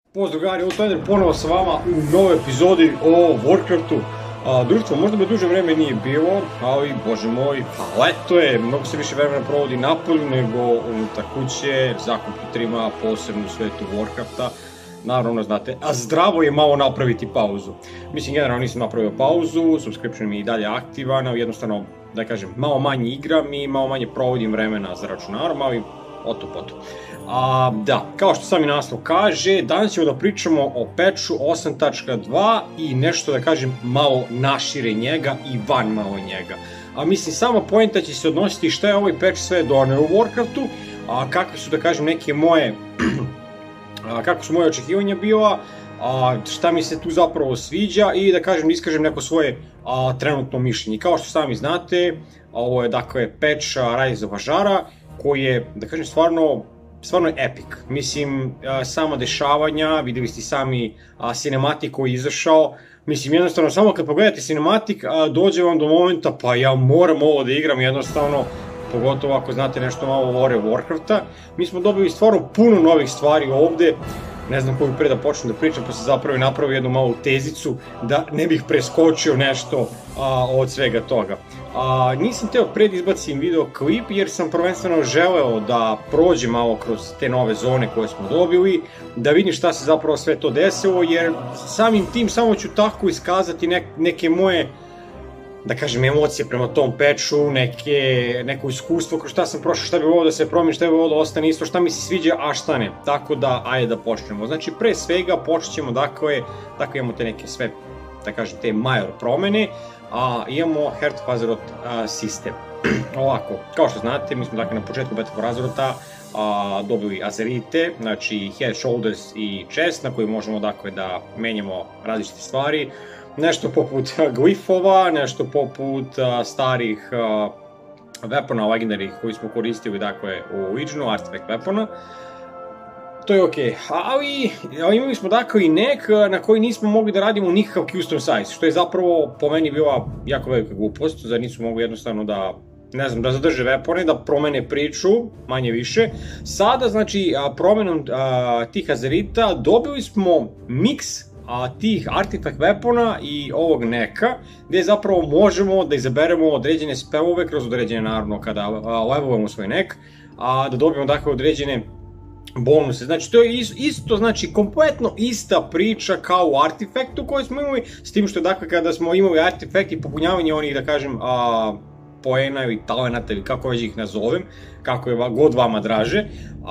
Pozdrav drugari, ovo je ponovo sa vama u novoj epizodi o Warcraftu. Društvo, možda me duže vreme nije bilo, ali bože moj, leto je, mnogo se više vremena provodi napolju nego unutar kuće, za kompjuterima, posebno u svetu Warcrafta. Naravno, znate, a zdravo je malo napraviti pauzu. Mislim, generalno nisam napravio pauzu, subscription mi je i dalje aktivan, ali jednostavno, da kažem, malo manje igram i malo manje provodim vremena za računarom, ali oto poto. Da, kao što sami naslov kaže, danas ćemo da pričamo o patchu 8.2 i nešto da kažem malo našire njega i van malo njega. Mislim, sama poenta će se odnositi šta je ovaj patch sve doneo u Warcraftu, kakve su da kažem neke moje, kako su moje očekivanja bila, šta mi se tu zapravo sviđa i da kažem, iskažem neko svoje trenutno mišljenje. Kao što sami znate, ovo je dakle patch Rise of Azhara, koji je, da kažem, stvarno je epic. Mislim, sama dešavanja, videli ste sami cinematik koji je izašao. Mislim, jednostavno, samo kad pogledate cinematik, dođe vam do momenta, pa ja moram ovo da igram, jednostavno, pogotovo ako znate nešto malo lore Warcrafta. Mi smo dobili stvarno puno novih stvari ovde, ne znam koju pre da počnem da pričam, pa se zapravo napravio jednu malu tezicu da ne bih preskočio nešto od svega toga. Nisam teo pre da izbacim video klip jer sam prvenstveno želeo da prođem malo kroz te nove zone koje smo dobili, da vidim šta se zapravo sve to desilo, jer samim tim samo ću tako iskazati neke moje, da kažem, emocije prema tom patchu, neko iskustvo kroz šta sam prošao, šta bi volio da se promeni, šta bi volio da ostane isto, šta mi se sviđa, a šta ne. Tako da, ajde da počnemo. Znači, pre svega počet ćemo, dakle, imamo te neke sve, da kažem, te major promene, imamo Heart of Azeroth sistem. Ovako, kao što znate, mi smo dakle na početku Battle for Azeroth dobili azerite, znači head, shoulders i chest, na koji možemo dakle da menjamo različite stvari. Nešto poput glifova, nešto poput starih weapona legendarnih koji smo koristili dakle u Legion'u, artifact weapona. To je okej, ali imali smo dakle i nek na koji nismo mogli da radimo nikakav custom size, što je zapravo po meni bila jako velika glupost, zar nisu mogli jednostavno da, ne znam, da zadrže weapone, da promene priču, manje više. Sada, znači, promenom tih azerita dobili smo miks tih artifact weapona i ovog neka, gde zapravo možemo da izaberemo određene spellove kroz određene, naravno, kada levelujemo svoj nek, da dobijemo dakle određene bonuse. Znači, to je isto, znači, kompletno ista priča kao u artifaktu koji smo imali, s tim što je dakle kada smo imali artifakt i popunjavanje onih, da kažem, poena ili talenata ili kako već ih nazovem, kako je god vama draže,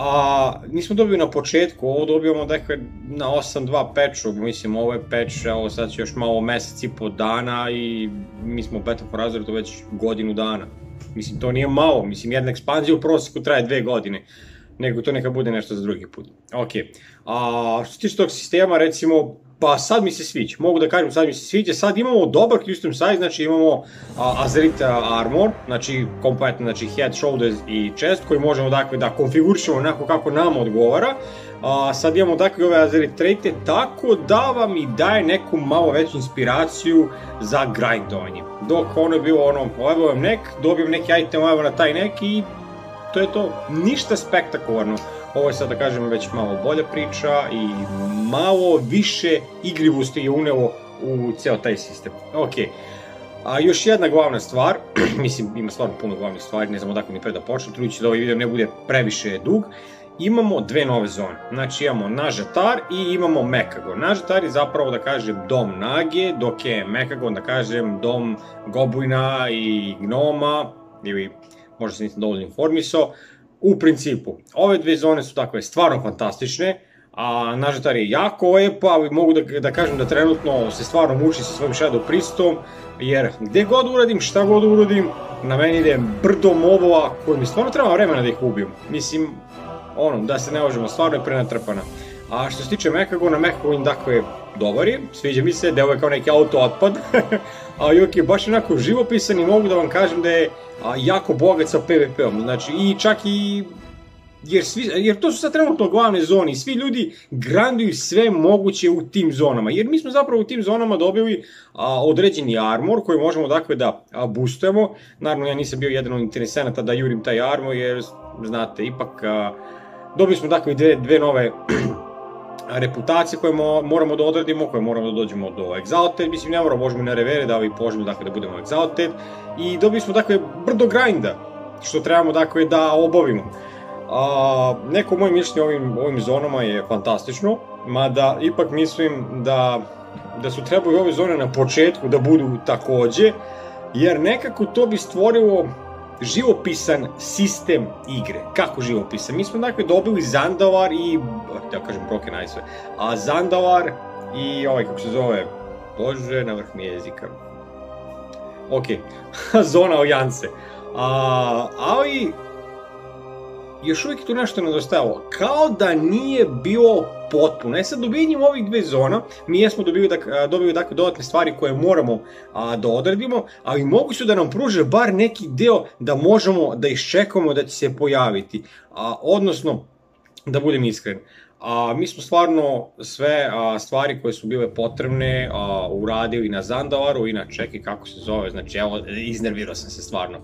nismo dobili na početku, ovo dobijamo dakle na 8.2 patchu, mislim ovo je patch, evo sad će još malo mesec i po dana i mi smo u Battle for Azeroth već godinu dana, mislim to nije malo, mislim jedna ekspanzija u prosjeku traje 2 godine, nego to neka bude nešto za drugi put. Ok, što se tiče tog sistema, recimo, pa sad mi se sviđa, mogu da kažem sad mi se sviđa, sad imamo dobar custom size, znači imamo Azerite armor, znači kompletno, znači head, shoulders i chest, koji možemo dakle da konfigurišemo onako kako nam odgovara. Sad imamo dakle ove Azerite traite, tako da vam i daje neku malo veću inspiraciju za grindovanje. Dok ono je bilo ono, levelujem nek, dobijem neki item level na taj nek i to je to, ništa spektakularno. Ovo je sad, da kažem, već malo bolja priča i malo više igrivosti je unelo u ceo taj sistem. Ok, još jedna glavna stvar, mislim, ima stvarno puno glavnih stvari, ne znam odakle ni pre da počnem, trudit ću da ovaj video ne bude previše dug. Imamo dve nove zone, znači imamo Nazjatar i imamo Mekagon. Nazjatar je zapravo, da kažem, dom Nage, dok je Mekagon, da kažem, dom Goblina i Gnoma, ili možda se nisam dovoljno informisao. U principu, ove dve zone su takve stvarno fantastične, Nazjatar je jako lepa, ali mogu da kažem da trenutno se stvarno muči sa svojim Shadow Priestom, jer gde god uradim, šta god uradim, na meni ide brdo mobova koji mi stvarno treba vremena da ih ubijem. Mislim, ono, da se ne možemo, stvarno je prenatrpana. Što se tiče Mekagona, Mekagon dakle dobar je, sviđa mi se, deo je kao neki auto otpad, ali ok, baš onako živopisan i mogu da vam kažem da je jako bogat sa PvP-om, znači i čak i, jer to su sad trenutno glavne zone i svi ljudi granduju sve moguće u tim zonama, jer mi smo zapravo u tim zonama dobili određeni armor koji možemo dakle da boostujemo, naravno ja nisam bio jedan od interesenata da jurim taj armor jer znate, ipak dobili smo dakle dve nove reputacije koje moramo da odradimo, koje moramo da dođemo do Exalted, mislim ne moramo, možemo na revere da poželjemo dakle da budemo Exalted i dobili smo dakle brdo grinda što trebamo dakle da obavimo. Neko moje mišljenje ovim zonama je fantastično, mada ipak mislim da su trebali ove zone na početku da budu takođe, jer nekako to bi stvorilo živopisan sistem igre. Kako živopisan? Mi smo dakle dobili Zandavar i, da kažem Broken Ice, Zandavar i kako se zove, bože, na vrh mi jezika. Ok, zona Alijance. Ali još uvijek tu nešto nedostajalo, kao da nije bilo potpuno. Sad dobijenjem ovih dve zona, mi jesmo dobili dakle dodatne stvari koje moramo da odradimo, ali mogu su da nam pruže bar neki deo da možemo da iščekamo da će se pojaviti. Odnosno, da budem iskren, mi smo stvarno sve stvari koje su bile potrebne uradili na Zandavaru i na čeki kako se zove, znači evo iznervirao sam se stvarno.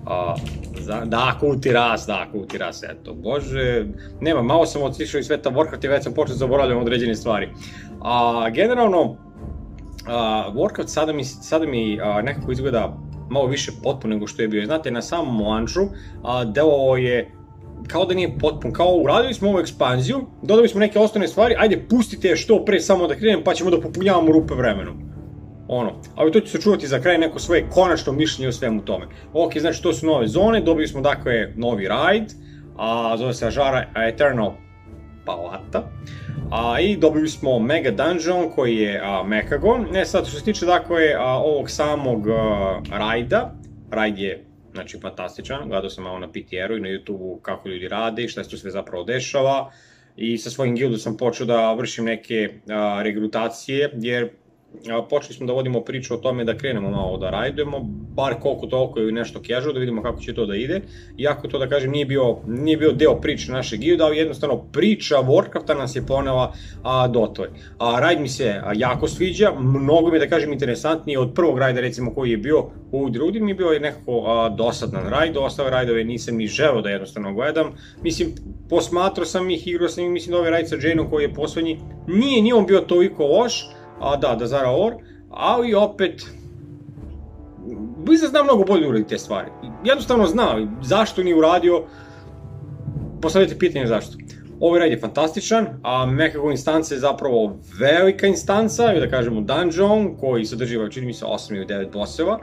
Da, Kulti ras, eto, bože, nema, malo sam otišao iz sveta Warcraft i već sam počeo zaboravljam određene stvari. Generalno, Warcraft sada mi nekako izgleda malo više potpuno nego što je bio. Znate, na samom launchu delovalo je kao da nije potpuno, kao uradili smo ovu ekspanziju, dodali smo neke osnovne stvari, ajde pustite je što pre samo da krenem pa ćemo da popunjavamo rupe vremenom. Ali to ću se čuvati za kraj neko svoje konačno mišljenje o svemu tome. Ok, znači to su nove zone, dobili smo dakle novi raid, zove se Azshara Eternal Palata, i dobili smo Mega Dungeon koji je Mechagon. Sad što se tiče dakle ovog samog raida, raid je znači fantastičan, gledao sam malo na PTR-u i na YouTube-u kako ljudi rade i šta se tu sve zapravo dešava i sa svojim guildom sam počeo da vršim neke regrutacije jer počeli smo da vodimo priču o tome da krenemo malo da rajdujemo, bar koliko toliko je nešto casual, da vidimo kako će to da ide. Iako to da kažem nije bio deo priče našeg guilda, ali jednostavno priča Warcrafta nas je ponela dotle. Raid mi se jako sviđa, mnogo mi je da kažem interesantniji od prvog rajda recimo koji je bio u drugdje, mi je bio nekako dosadan rajd, ostale rajdove nisam ni želeo da jednostavno gledam. Mislim, posmatrao sam ih, igrao sam ih, mislim da ovaj raid sa Janeom koji je poslednji, nije on bio toliko loš, da Zara Or, ali opet Blizzard zna mnogo bolje uraditi te stvari. Jednostavno zna, zašto nije uradio, postavljate pitanje zašto. Ovaj raid je fantastičan, Mechagon instanca je zapravo velika instanca, ili da kažemo dungeon, koji sadrži, čini mi se, 8 ili 9 bosseva,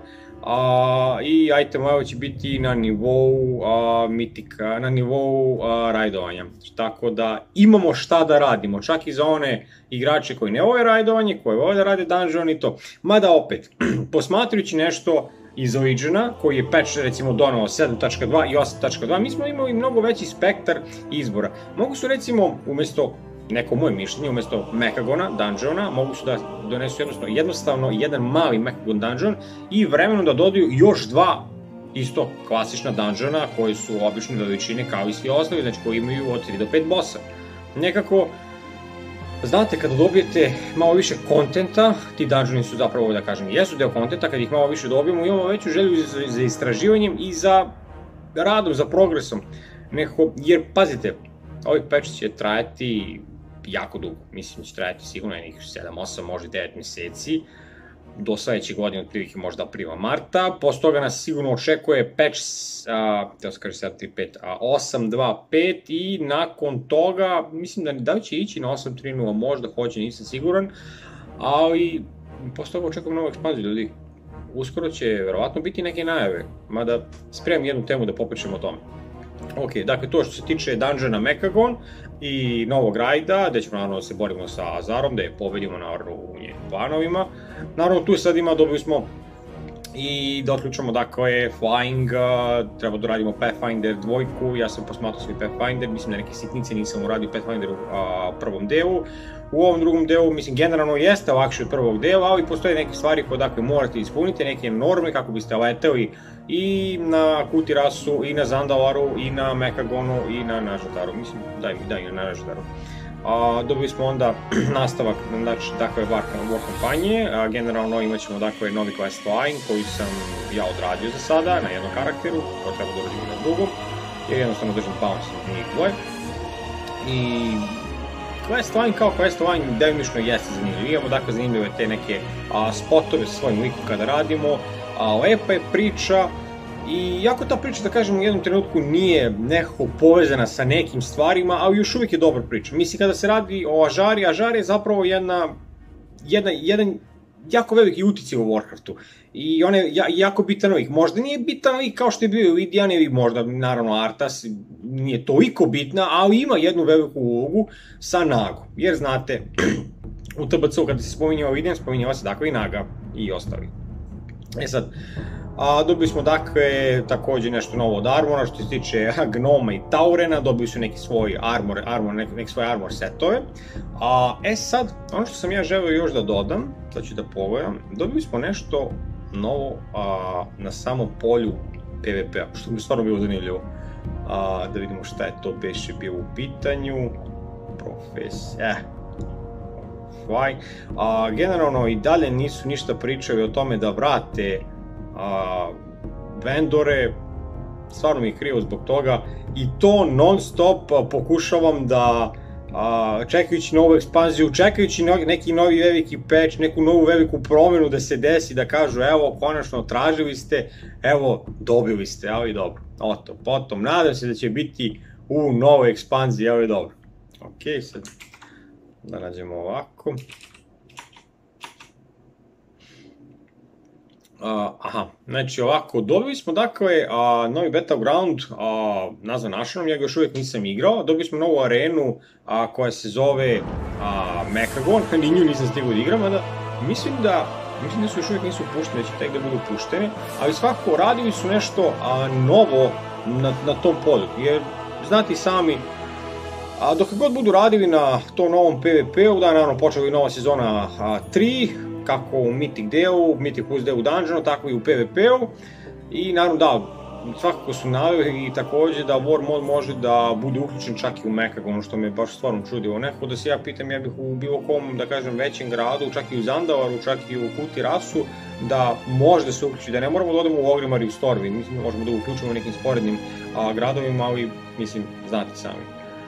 i item level će biti na nivou mitika, na nivou rajdovanja. Tako da imamo šta da radimo, čak i za one igrače koji ne vole rajdovanje, koji vole da rade dungeon i to. Mada opet, posmatrujući nešto iz Origin'a, koji je patch recimo donao 7.2 i 8.2, mi smo imali mnogo veći spektar izbora. Mogu su recimo, umesto neko moje mišljenje, umesto Mechagona, dungeona, mogu su da donesu jednostavno jedan mali Mechagon dungeon i vremenom da dodaju još dva isto klasična dungeona koji su obične veličine kao i svi ostali, znači koji imaju od 3 do 5 bossa. Nekako, znate, kada dobijete malo više kontenta, ti dungeoni su zapravo, da kažem, jesu deo kontenta, kada ih malo više dobijemo, imamo veću želju za istraživanjem i za radom, za progresom. Nekako, jer, pazite, ovaj patch će trajati jako dugo, mislim da će trajati sigurno nekih 7, 8, možda 9 meseci, do sledeće godine, otprilike možda aprila, marta, posle toga nas sigurno očekuje patch, teo se kaže 7.3.5, 8.2.5 i nakon toga, mislim da li će ići na 8.3.0, možda hoće, nisam siguran, ali posle toga očekujem novu ekspanziju, ljudi. Uskoro će verovatno biti neke najave, mada spremam jednu temu da popričam o tome. Ok, dakle to što se tiče dungeona Mechagon i novog rajda, gde ćemo naravno da se borimo sa Azarom, da je pobedimo naravno u njenim planovima. Naravno tu sad dobili smo i da otključamo dakle Flying, treba da radimo Pathfinder 2, ja sam posmatrao svoj Pathfinder, mislim da neke sitnice nisam uradio Pathfinder u prvom delu. U ovom drugom delu, mislim, generalno jeste lakše od prvog dela, ali postoje neke stvari koje dakle morate ispuniti, neke norme kako biste leteli i na Kultirasu, i na Zandavaru, i na Mechagonu, i na Nazhataru, mislim, daj na Nazhataru. Dobili smo onda nastavak, dakle, War kampanje, generalno imat ćemo dakle novi quest line koji sam ja odradio za sada na jednom karakteru, to treba da uradim na drugom, jer jednostavno držim balans na njih dvoje. I Questline kao Questline delimično jeste zanimljiv. Imamo dakle zanimljive te neke spotove sa svojim likom kada radimo, lepa je priča i jako ta priča, da kažem, u jednom trenutku nije nekako povezana sa nekim stvarima, ali još uvijek je dobra priča. Mislim, kada se radi o Azari, Azari je zapravo jedan jako veliki uticaj u Warcraftu i on je jako bitan lik. Možda nije bitan lik kao što je bio Vidian ili možda, naravno, Arthas, nije toliko bitna, ali ima jednu veliku ulogu sa Nagom. Jer znate, u TBC-u kada se spominjava Vidian, spominjava se dakle i Naga i ostali. E sad, dobili smo dakle takođe nešto novo od Armora što se tiče Gnoma i Taurena, dobili su neki svoj armor setove. E sad, ono što sam ja želeo još da dodam, sad ću da pogledam, dobili smo nešto novo na samom polju PvP-a, što bi stvarno bilo zanimljivo. Da vidimo šta je to beše bilo u pitanju. Generalno i dalje nisu ništa pričali o tome da vrate vendore, stvarno mi je krivo zbog toga i to non stop pokušavam da čekajući novu ekspanziju, čekajući neki novi veliki patch, neku novu veliku promenu da se desi, da kažu evo konačno tražili ste, evo dobili ste, evo i dobro, potom nadam se da će biti u novoj ekspanziji, evo i dobro. Ok, sad da nađemo ovako. Znači ovako, dobili smo dakle novi Battleground, nazvan Asheron, ja ga još uvijek nisam igrao, dobili smo novu arenu koja se zove Mechagon, ni nju nisam stigao da igram, mada mislim da su još uvijek nisu puštene, da će tek da budu puštene, ali svakako radili su nešto novo na tom polju, jer znate i sami, dok god budu radili na tom novom PvP-u, da naravno počela i nova sezona 3, kako u Mythic delu, Mythic plus delu Dungeonu, tako i u PvP-u. I naravno da, svakako su naveli i takođe da War mod može da bude uključen čak i u Mechagon, što me baš stvarno čudilo. Nekako da se ja pitam, ja bih u bilo kom, da kažem, većem gradu, čak i u Zandavaru, čak i u Kutirasu, da može da se uključi, da ne moramo da odemo u Ogrimmar i u Stormwind, mislim da možemo da uključimo u nekim sporednim gradovima, ali mislim, znate sami.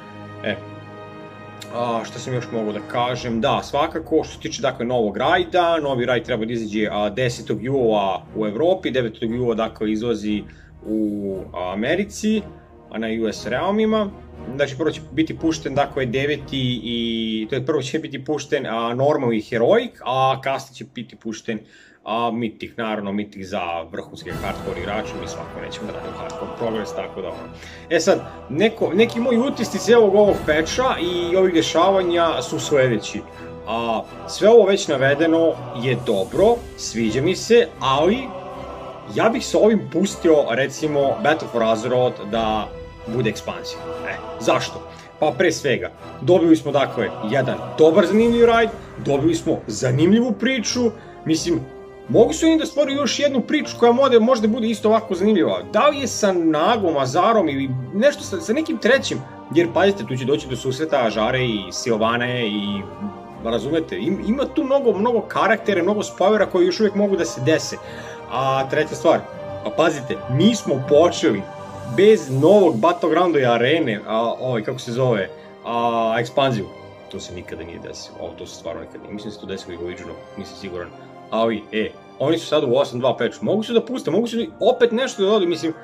Što sam još mogu da kažem, da, svakako, što se tiče dakle novog rajda, novi rajd treba da izađe 10. jula u Evropi, 9. jula dakle izlazi u Americi, na US realmima. Znači prvo će biti pušten dakle 9. i to je prvo će biti pušten Normal i Heroic, a kasnije će biti pušten Mythic, naravno Mythic za vrhunske hardcore igrače, mi svako nećemo da radimo hardcore progress, tako da ono. Sad, neki moji utisci cijelog ovog patcha i ovih dešavanja su sledeći. Sve ovo već navedeno je dobro, sviđa mi se, ali ja bih se ovim pustio, recimo, Battle for Azeroth da bude ekspansija. Zašto? Pa pre svega, dobili smo dakle jedan dobar zanimljiv rajd, dobili smo zanimljivu priču, mislim, mogu su im da stvori još jednu priču koja možda bude isto ovako zanimljiva. Da li je sa Nagom, Azarom ili nešto sa nekim trećim, jer pazite, tu će doći do susreta Žare i Silvane i razumete, ima tu mnogo karaktera, mnogo spojera koji još uvijek mogu da se dese. A treća stvar, pazite, mi smo počeli bez novog Battlegrounda i arene, kako se zove, ekspanziju. To se nikada nije desilo, to se stvarno nikada nije, mislim da se to desilo i u Legiondu, nisam siguran. Ali, oni su sad u 8.2 patchu, mogu su da puste, mogu su da opet nešto da dodaju, mislim,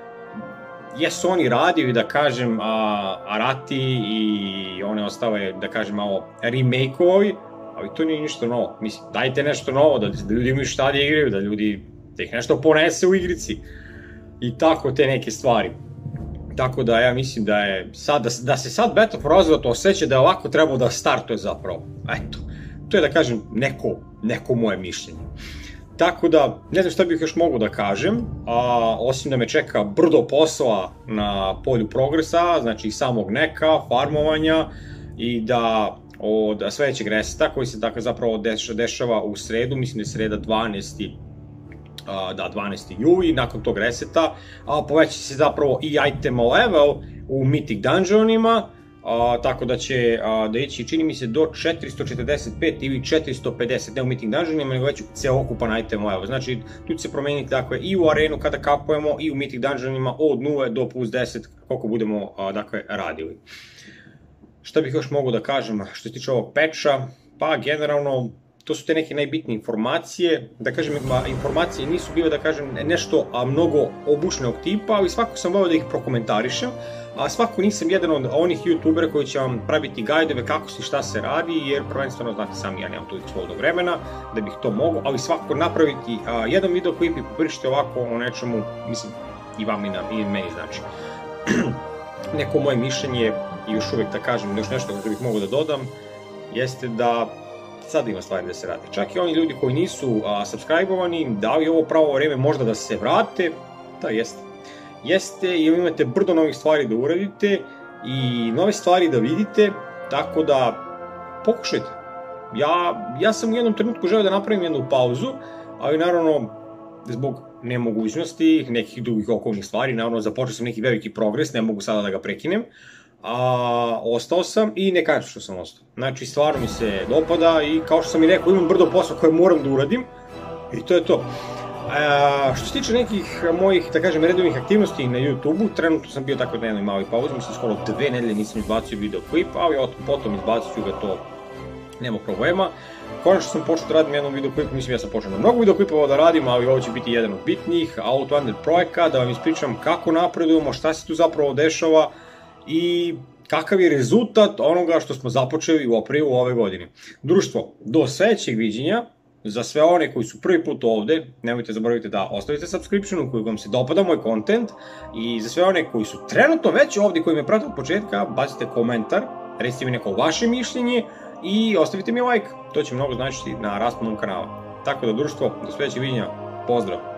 jesu oni radili, da kažem, Arati i one ostale, da kažem, malo remake-ovi, ali to nije ništa novo, mislim, dajte nešto novo, da ljudi imaju šta da igraju, da ih nešto ponese u igrici i tako te neke stvari. Tako da ja mislim da je sad, da se sad Battle for Azeroth osjeća da je ovako trebao da startuje zapravo, eto. To je, da kažem, neko moje mišljenje. Tako da, ne znam šta bih još mogu da kažem, osim da me čeka brdo posla na polju progresa, znači samog neka, farmovanja i da od sledećeg reseta koji se dakle zapravo dešava u sredu, mislim da je sreda 12. 12. juli, nakon tog reseta, poveća se zapravo i item level u Mythic dungeonima, tako da će da ići, čini mi se, do 445 ili 450, ne u Mythic dungeonima, nego već celokupan item level. Znači, tu će se promeniti dakle i u arenu kada kapujemo i u Mythic dungeonima od 0 do plus 10, koliko budemo dakle radili. Šta bih još mogu da kažem što se tiče ovog patcha? Pa generalno, to su te neke najbitnije informacije. Da kažem, informacije nisu bile, da kažem, nešto mnogo obučnog tipa, ali svako sam volio da ih prokomentarišem. A svako nisam jedan od onih youtubera koji će vam praviti gajdove kako se šta se radi, jer prvenstveno, znate sami, ja nemam toliko slobodnog vremena da bih to mogao, ali svako napraviti jedan video klip i popričati ovako o nečemu, mislim, i vam i meni znači. Neko moje mišljenje, i još uvijek da kažem, još nešto što bih mogao da dodam, jeste da sad ima stvari da se radi. Čak i oni ljudi koji nisu subscribe-ovani, da li je ovo pravo vreme možda da se vrate? Da, jeste. Jeste, jer imate brdo novih stvari da uradite i nove stvari da vidite, tako da pokušajte. Ja sam u jednom trenutku želeo da napravim jednu pauzu, ali naravno zbog nemogućnosti, nekih drugih okolnih stvari, naravno započeo sam neki veliki progres, ne mogu sada da ga prekinem, ostao sam i ne kažem što sam ostao. Znači, stvarno mi se dopada i kao što sam i rekao, imam brdo posla koje moram da uradim i to je to. Što se tiče nekih mojih, da kažem, redovnih aktivnosti na YouTube-u, trenutno sam bio tako na jednoj maloj pauzi, mislim skoro 2 nedelje nisam izbacio video klip, ali potom izbacit ću ga, to nema problema. Konačno sam počeo da radim jednom video klipu, mislim ja sam počeo na mnogo video klipova da radim, ali ovo će biti jedan od bitnijih, Outlander projekta, da vam ispričam kako napredujemo, šta se tu zapravo dešava i kakav je rezultat onoga što smo započeli u aprilu ove godine. Društvo, do sledećeg viđenja. Za sve one koji su prvi put ovde, nemojte zaboraviti da ostavite subscription ukoliko vam se dopada moj content, i za sve one koji su trenutno već ovde, koji me prate od početka, bacite komentar, recite mi neko vaše mišljenje i ostavite mi like, to će mnogo značiti na rastu mog kanala. Tako da, društvo, do sledećeg viđenja, pozdrav!